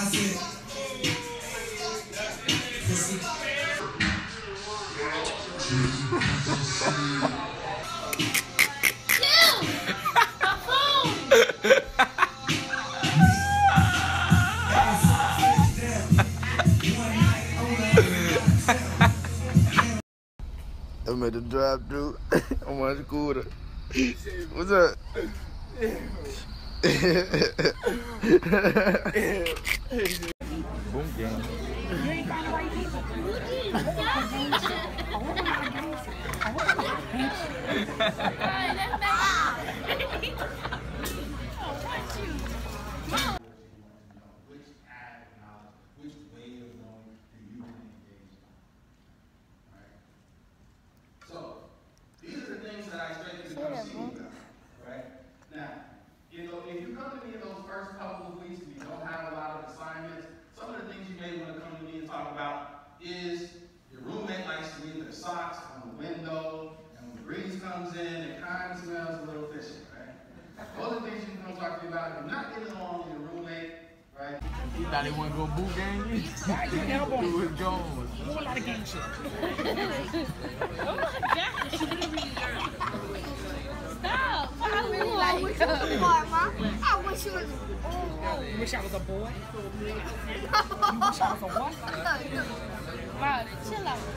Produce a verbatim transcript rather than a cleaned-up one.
I'm at the drive-thru on my scooter. What's up? Boonk game. You ain't find the right people. Which app of knowledge, which way of knowing do you want to engage in? Right? So, these are the things that I expect you to come see me about. Right? Now, you know, if you come to me in those first couple of weeks and you don't have a lot of assignments, some of the things you may want to come to me and talk about is your roommate likes to leave their socks on the window, and when the breeze comes in, it kind of smells a little fishy, right? Those are the things you can come talk to me about. If you're not getting along with your roommate, right? You thought they wasn't gonna boot gang you? Who was gone? A whole lot of gang shit. Oh my gosh. Stop. I really like her. I wish you was. You wish I was a boy? You wish I was a what? Wow, chill out.